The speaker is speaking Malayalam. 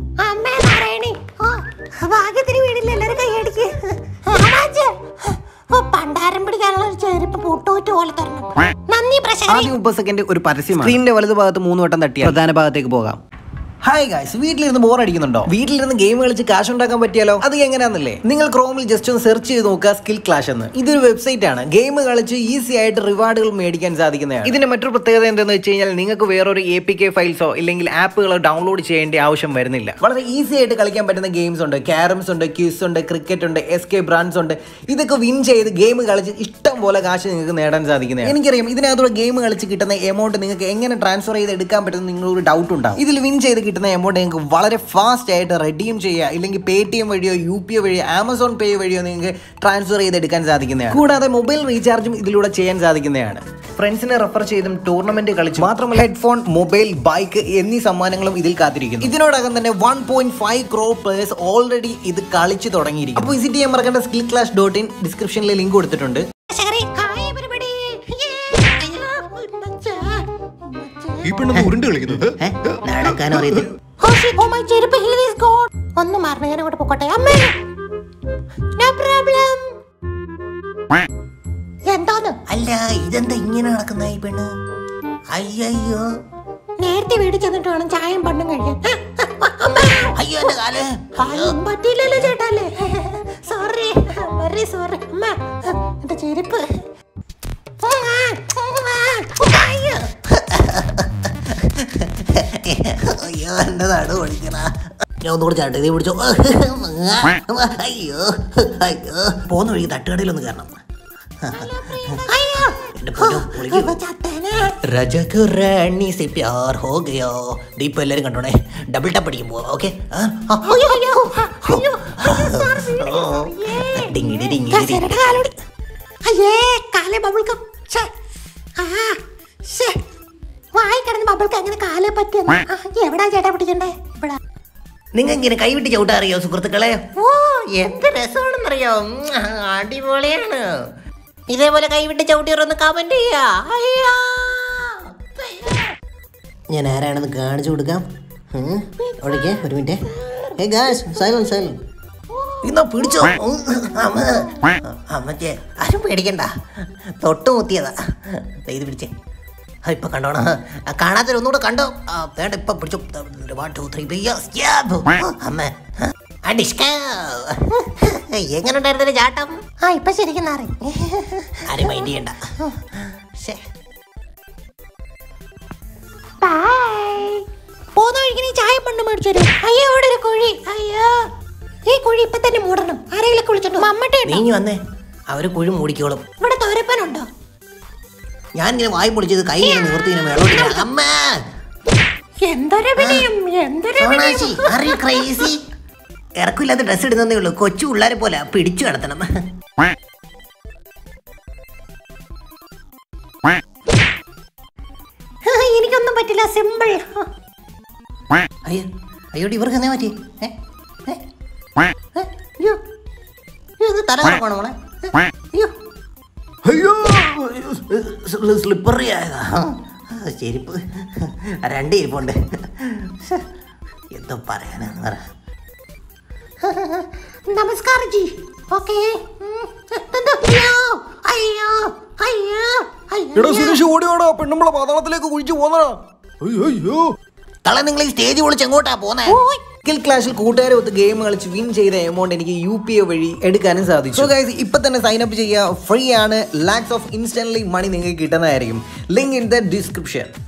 അമ്മേ പറയണേ. ഭാഗ്യത്തിന് വീടില്ല, എല്ലാവരും കൈയടിക്ക്. പണ്ടാരം പിടിക്കാനുള്ള ഒരു ചെരുപ്പ് പൊട്ടോറ്റ് പോലെ തരണം. നന്ദി പ്രശസ്തി. ആദ്യം 30 സെക്കൻഡ് ഒരു പരസ്യമാണ്. സ്ക്രീനിന്റെ വലതു ഭാഗത്ത് 3 വട്ടം തട്ടിയാൽ പ്രധാന ഭാഗത്തേക്ക് പോകാം. ഹായ് ഗൈസ്, വീട്ടിലിരുന്ന് ബോർ അടിക്കുന്നുണ്ടോ? വീട്ടിലിരുന്ന് ഗെയിം കളിച്ച് കാശ് ഉണ്ടാക്കാൻ പറ്റിയാലോ? അത് എങ്ങനെയാണെന്നല്ലേ? നിങ്ങൾ ക്രോമിൽ ജസ്റ്റ് ഒന്ന് സെർച്ച് ചെയ്ത് നോക്കുക, സ്കിൽ ക്ലാഷ് എന്ന്. ഇതൊരു വെബ്സൈറ്റ് ആണ്. ഗെയിം കളിച്ച് ഈസി ആയിട്ട് റിവാർഡുകൾ മേടിക്കാൻ സാധിക്കുന്നതാണ്. ഇതിന്റെ മറ്റൊരു പ്രത്യേകത എന്താണെന്ന് വെച്ച് കഴിഞ്ഞാൽ നിങ്ങൾക്ക് വേറൊരു APK ഫയൽസോ ഇല്ലെങ്കിൽ ആപ്പുകളോ ഡൗൺലോഡ് ചെയ്യേണ്ട ആവശ്യം വരുന്നില്ല. വളരെ ഈസി ആയിട്ട് കളിക്കാൻ പറ്റുന്ന ഗെയിംസ് ഉണ്ട്. ക്യാരംസ് ഉണ്ട്, ക്യൂസ് ഉണ്ട്, ക്രിക്കറ്റ് ഉണ്ട്, എസ്കേപ്പ് ബ്രാൻഡ്സ് ഉണ്ട്. ഇതൊക്കെ വിൻ ചെയ്ത് ഗെയിം കളിച്ച് ഇഷ്ടം പോലെ കാശ് നിങ്ങൾക്ക് നേടാൻ സാധിക്കുന്നതാണ്. എനിക്കറിയാം ഇതിനകത്തുള്ള ഗെയിം കളിച്ച് കിട്ടുന്ന എമൗണ്ട് നിങ്ങൾക്ക് എങ്ങനെ ട്രാൻസ്ഫർ ചെയ്ത് എടുക്കാൻ പറ്റുന്ന നിങ്ങളൊരു ഡൗട്ട് ഉണ്ടാവും. ഇതിൽ വിൻ ചെയ്ത് കിട്ടുന്ന എമൗണ്ട് നിങ്ങൾക്ക് വളരെ ഫാസ്റ്റ് ആയിട്ട് റെഡീം ചെയ്യുക, ഇല്ലെങ്കിൽ Paytm വഴിയോ UPI വഴിയോ Amazon Pay വഴിയോ നിങ്ങൾക്ക് ട്രാൻസ്ഫർ ചെയ്തെടുക്കാൻ സാധിക്കുന്നതാണ്. കൂടാതെ മൊബൈൽ റീചാർജും ഇതിലൂടെ ചെയ്യാൻ സാധിക്കുന്നതാണ്. ഫ്രണ്ട്സിനെ റെഫർ ചെയ്തും ടൂർണമെന്റ് കളിച്ചു മാത്രമല്ല ഹെഡ്ഫോൺ, മൊബൈൽ, ബൈക്ക് എന്നീ സമ്മാനങ്ങളും ഇതിൽ കാത്തിരിക്കുന്നു. ഇതിനോടകം തന്നെ 1.5 crore പ്ലേയേഴ്സ് ഓൾറെഡി ഇത് കളിച്ചു തുടങ്ങിയിരിക്കും. അപ്പോൾ വിസിറ്റ് ചെയ്യാൻ മറക്കേണ്ട skillclash.in ഡിസ്ക്രിപ്ഷനിൽ ലിങ്ക് കൊടുത്തിട്ടുണ്ട്. നടക്കാനോ അറിയത്തില്ല. ഒന്ന് മാറണ, ഞാൻ അങ്ങോട്ട് പോട്ടെ. അമ്മേ എന്താന്ന്? അല്ല, ഇതെന്താ ഇങ്ങനെ നടക്കുന്ന ഈ പെണ്ണ്? അയ്യോ, നേരത്തെ വീട്ടിൽ ചെന്നിട്ട് വേണം ചായയും പണ്ടും കഴിക്കാൻ. അയ്യോ എന്റെ കാല് പറ്റിയില്ലല്ലോ ചേട്ടാല്ലേ. Sorry, very sorry. അമ്മ എന്റെ ചെരുപ്പ്. അയ്യോ എന്റെ നടു ഓടിക്കണ. ഞാൻ ഒന്നുകൂടെ ചാട്ടെ, ഇതേ പിടിച്ചോ. അയ്യോ അയ്യോ, പോന്ന വഴി തട്ടുകടയിലൊന്ന് കയറണം. രജകുറാണി സെ പ്യാർ ഹോ ഗയോ. ഇപ്പൊ എല്ലാരും കണ്ടോണേ, ഡബിൾ ടാപ്പ് അടിക്കാൻ പോവാ. ഓക്കെ, എവിടാ ചേട്ടാ പിടിക്കണ്ടേ? നിങ്ങൾ ഇങ്ങനെ കൈവിട്ട് ചവിട്ടാ അറിയോ സുഹൃത്തുക്കളെ? ഓ എന്ത് രസമാണെന്നറിയോ, അടിപൊളിയാണ്. ഇതേപോലെ കൈവിട്ട് ചവിട്ടിയൊന്ന് കമന്റ് ചെയ്യാ. ഞാൻ ആരാണെന്ന് കാണിച്ചു കൊടുക്കാം. ഓടിക്കേ, ഒരു മിനിറ്റ്. ഇന്നാ പിടിച്ചോ. അമ്മച്ചേ ആരും പേടിക്കണ്ട, തൊട്ട് മുത്തിയതാ. ഇത് പിടിച്ചേ. ഇപ്പൊ കണ്ടോണ, കാണാത്തൊരു ഒന്നുകൂടെ കണ്ടോ? വേണ്ട, ഇപ്പൊ പിടിച്ചു. 1 2 3 അമ്മ എങ്ങനെ ഉണ്ടായിരുന്നല്ലേ ചാട്ടം? ഇപ്പൊ ശരിക്കും ആരും മൈൻഡ് ചെയ്യണ്ട. പോന്ന വഴിക്ക് നീ ചായ പണ്ട് മേടിച്ചു തരും. അയ്യോ ഇവിടെ ഒരു കുഴി. അയ്യോ ഈ കുഴി ഇപ്പൊ തന്നെ മൂടണം. ആരെങ്കിലും കുളിച്ചിട്ടോ? മമ്മട്ടെ നീ വന്നേ, അവര് കുഴി മൂടിക്കോളും. ഇവിടെ തോരപ്പനുണ്ടോ? ഞാൻ ഇങ്ങനെ വായി പൊളിച്ചത് കൈ നിവർത്തി വെള്ളം. അമ്മ എന്തൊരു വിളിയും, എന്തൊരു ക്രൈസി. ഇറക്കില്ലാത്ത ഡ്രസ് ഇടുന്നേ ഉള്ളൂ. കൊച്ചു പിള്ളേരെ പോലെ പിടിച്ചു കിടത്തണം. എനിക്കൊന്നും പറ്റില്ല, സിമ്പിൾ. അയ്യോ അയ്യോടി, ഇവർക്ക് എന്നേ പറ്റി? തലകറക്കണോ മോളെ? അയ്യോ സ്ലിപ്പറി ആയതാ. ചെരുപ്പ് 2 ചെരുപ്പുണ്ട്. എന്തോ പറയാനാന്ന് പറ. നമസ്കാരം ജി. ഓക്കേ. പെണ്ണുമ്പളെ പാതാളത്തിലേക്ക് കുഴിച്ചു പോന്നോ? തള, നിങ്ങൾ ഈ സ്റ്റേജ് പൊളിച്ച് എങ്ങോട്ടാ പോന്നേ? സ്കിൽ ക്ലാഷിൽ കൂട്ടുകാരെ ഒത്ത് ഗെയിം കളിച്ച് വിൻ ചെയ്ത എമൗണ്ട് എനിക്ക് UPI വഴി എടുക്കാനും സാധിച്ചു. സോ ഗൈസ്, ഇപ്പൊ തന്നെ സൈൻ അപ്പ് ചെയ്യുക. ഫ്രീ ആണ്. ലാക്സ് ഓഫ് ഇൻസ്റ്റന്റ്ലി മണി നിങ്ങൾക്ക് കിട്ടുന്നതായിരിക്കും. Link in the description.